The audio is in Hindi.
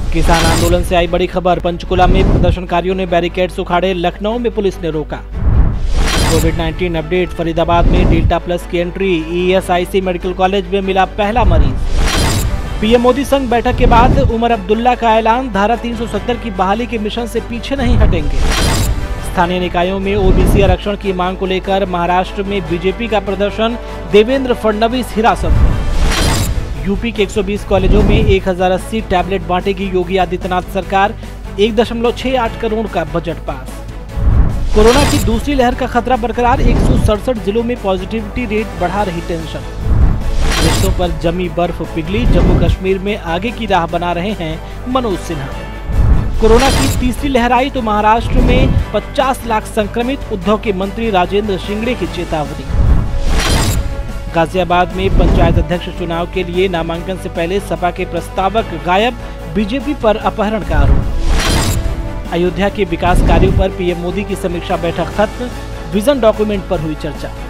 किसान आंदोलन से आई बड़ी खबर। पंचकुला में प्रदर्शनकारियों ने बैरिकेड्स उखाड़े, लखनऊ में पुलिस ने रोका। कोविड-19 अपडेट। फरीदाबाद में डेल्टा प्लस की एंट्री। ईएसआईसी मेडिकल कॉलेज में मिला पहला मरीज। पीएम मोदी संग बैठक के बाद उमर अब्दुल्ला का ऐलान, धारा 370 की बहाली के मिशन से पीछे नहीं हटेंगे। स्थानीय निकायों में ओबीसी आरक्षण की मांग को लेकर महाराष्ट्र में बीजेपी का प्रदर्शन, देवेंद्र फडणवीस हिरासत में। यूपी के 120 कॉलेजों में 1080 टैबलेट बांटेगी योगी आदित्यनाथ सरकार। 1.68 करोड़ का बजट पास। कोरोना की दूसरी लहर का खतरा बरकरार। 167 जिलों में पॉजिटिविटी रेट बढ़ा रही टेंशन। रिश्तों पर जमी बर्फ पिघली। जम्मू कश्मीर में आगे की राह बना रहे हैं मनोज सिन्हा। कोरोना की तीसरी लहर आई तो महाराष्ट्र में 50 लाख संक्रमित। उद्धव के मंत्री राजेंद्र शिंगड़े की चेतावनी। गाजियाबाद में पंचायत अध्यक्ष चुनाव के लिए नामांकन से पहले सपा के प्रस्तावक गायब। बीजेपी पर अपहरण का आरोप। अयोध्या के विकास कार्यों पर पीएम मोदी की समीक्षा बैठक खत्म। विजन डॉक्यूमेंट पर हुई चर्चा।